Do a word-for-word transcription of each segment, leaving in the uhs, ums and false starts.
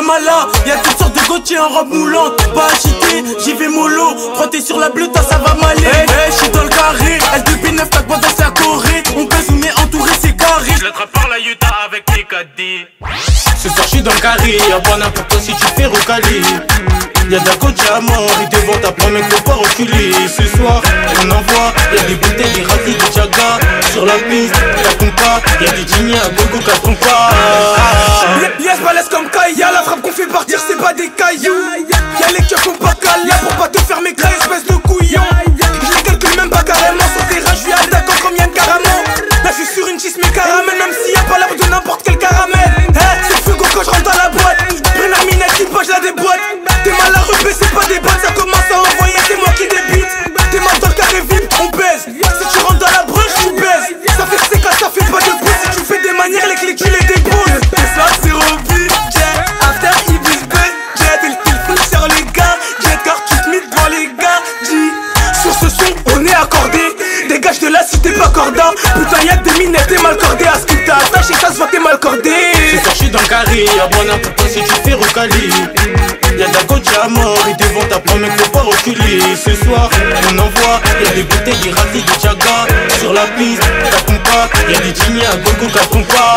malin. Y'a toutes sortes de Gauthier en robe moulante. Pas agité, j'y vais mollo. Trotté sur la bleue, toi ça va m'aller. Hey, hey, j'suis dans le carré. L deux B neuf, t'as quoi danser à Corée. On pèse, on est entouré, c'est carré. Je l'attrape par la Utah avec les K D. Ce soir j'suis dans le carré, y'a pas n'importe quoi si tu fais recaler. Y'a de la Gauthier à mort, et devant ta prends mec faut pas reculer. Ce soir on envoie, y'a des bouteilles, des ratis, des jagas. Sur la piste, la compas, y'a des dîners à gogo qu'à ton pas. Yes, balèze comme Kaya, la frappe qu'on fait partir c'est pas des cailloux. Y'a les keufs qu'on pas calés pour pas te faire maigrir, espèce de couillon. Je les calcule même pas carrément, sur terrain je suis attaquant comme Yann Caramel. Là je suis sur une cheese mais caramel, même s'il y a pas l'air de n'importe quel caramel. Hey, c'est fugo quand je rentre dans la boîte. Prenne la minette qui poche la déboîte. T'es mal à repé, c'est pas des boîtes, ça commence à envoyer, c'est moi qui débite. T'es mal dans le carré vip, on baise. Si tu rentres dans la bruche, tu baises. Ça fait C K, ça fait pas de bruit. Si tu fais des manières, les clés tu les déposes. Et ça c'est au budget, after Ibis budget. Et le téléphone sur les gars, jet car tu te mets devant les gars. Dis, sur ce son, on est accordé. Dégage de là si t'es pas corda. Putain y'a que des minettes, t'es mal cordé. À ce que t'as attaché, ça se voit, t'es mal cordé. Ce soir j'suis dans le carré, y'a pas n'importe quoi si tu fais recaler. Y'a de la Gauthier à mort, et devant ta prends mec faut pas reculer. Ce soir on envoie, y'a des bouteilles, des ratis, des jagas. Sur la piste, ta compas, y'a des dîners à gogo qu'à ton pas.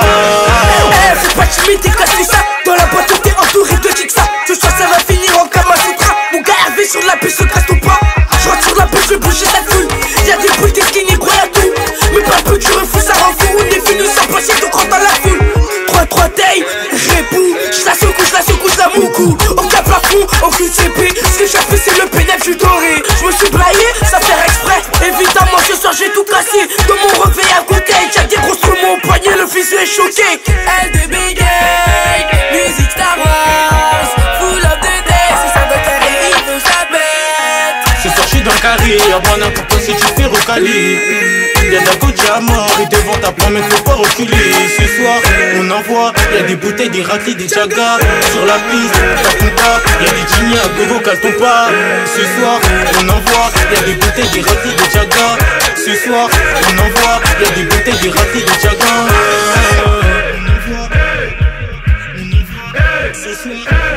Eh, faut pas timide, t'es cassé ça. Dans la boîte t'es entouré de chicks ça. Ce soir ça va finir en Kamasutra. Mon gars Hervé sur la piste se casse ton pas. Je rentre sur la piste, je bouge ta foule. Y'a des boules, des skinny, gros y'a tout. Mais pas peu tu refous, ça rend fou. On est venu sans passer, donc rentre dans la foule. trois trois tailles, répou. J'la secoue, j'la secoue, j'la moucou. On tape la fond, on cul C P. Ce que j'ai fait c'est le pénal, j'suis doré. J'me suis braillé, ça fait exprès. Évidemment ce soir j'ai tout cassé. Dans mon réveil à côté, y'a des gros struments au poignet, le fils est choqué. L deux B Gang, musique Star Wars, full of the day, c'est ça de carré, il veut sa bête. Ce soir j'suis dans le carré, y'a pas n'importe quoi si tu fais recaler. Y'a de la Gauthier à mort, et devant ta prends mec faut pas reculer. Ce soir on envoie, y'a des bouteilles, des ratis, des jagas. Sur la piste, ta compas, y'a des dîners à gogo qu'à ton pas. Ce soir on envoie, y'a des bouteilles, des ratis, des jagas. Ce soir on envoie, y'a des bouteilles, des ratis, des jagas. On envoie, on envoie, ce soir.